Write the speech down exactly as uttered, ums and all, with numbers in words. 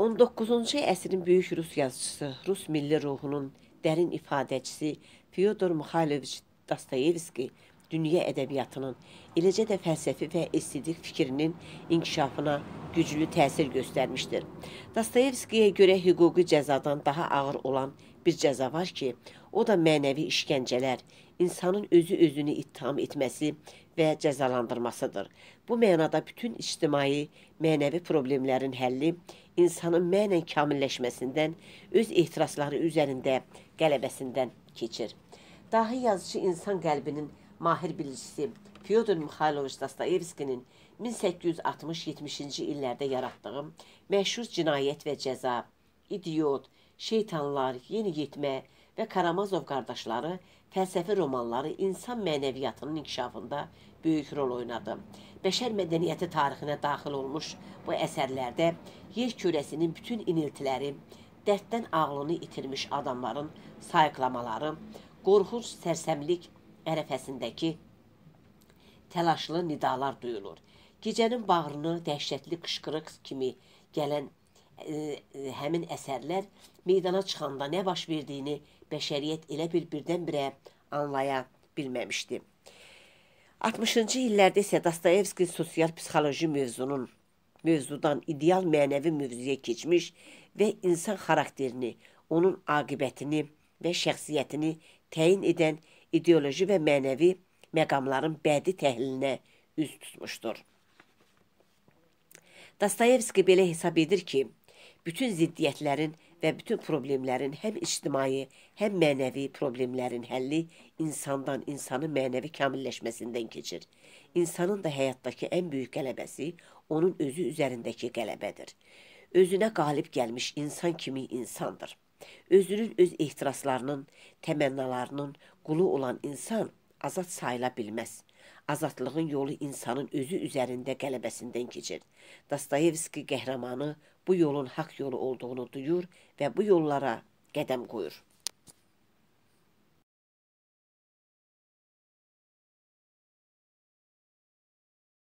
on doqquzuncu əsrin böyük Rus yazıcısı, Rus milli ruhunun dərin ifadəçisi Fyodor Mixailoviç Dostoyevski dünya ədəbiyyatının, eləcə də fəlsəfi və estetik fikrinin inkişafına güclü təsir göstərmişdir. Dostoyevskiyə görə hüquqi cəzadan daha ağır olan bir cəza var ki, o da mənəvi işgəncələr, insanın özü özünü ittiham etməsi və cəzalandırmasıdır. Bu mənada bütün ictimai, mənəvi problemlərin həlli insanın mənən kamilləşməsindən, öz ehtirasları üzərində qələbəsindən keçir. Dahi yazıcı insan qəlbinin mahir bilicisi Fyodor Mixailoviç Dostoyevskinin min səkkiz yüz altmış yetmişinci illərdə yaratdığı məşhur Cinayət və Cəza, İdiot, Şeytanlar, Yeniyetmə və Karamazov qardaşları fəlsəfi romanları insan mənəviyyatının inkişafında böyük rol oynadı. Bəşər mədəniyyəti tarixinə daxil olmuş bu əsərlərdə yer kürəsinin bütün iniltiləri, dərddən ağlını itirmiş adamların sayıqlamaları, qorxunc sərsəmlik ərəfəsindəki təlaşlı nidalar duyulur. Gecənin bağrını dəhşətli qışqırıq kimi gələn e, e, həmin əsərlər meydana çıxanda nə baş verdiyini bəşəriyyət elə bir birdən-birə anlaya bilməmişdi. altmışıncı illərdə isə Dostoyevski sosial-psixoloji mövzunun mövzudan ideal mənəvi mövzuya keçmiş və insan xarakterini, onun aqibətini və şəxsiyyətini təyin edən ideoloji və mənəvi məqamların bədii təhlilinə üz tutmuşdur. Dostoyevski belə hesab edir ki, bütün ziddiyyətlərin və bütün problemlərin həm ictimai, həm mənəvi problemlərin həlli insandan, insanın mənəvi kamilləşməsindən keçir. İnsanın da həyatdakı ən böyük qələbəsi onun özü üzərindəki qələbədir. Özünə qalib gəlmiş insan kimi insandır. Özünün öz ehtiraslarının, təmənnalarının qulu olan insan azad sayıla bilməz. Azadlığın yolu insanın özü üzərində qələbəsindən keçir. Dostoyevski qəhrəmanı bu yolun haqq yolu olduğunu duyur və bu yollara qədəm qoyur.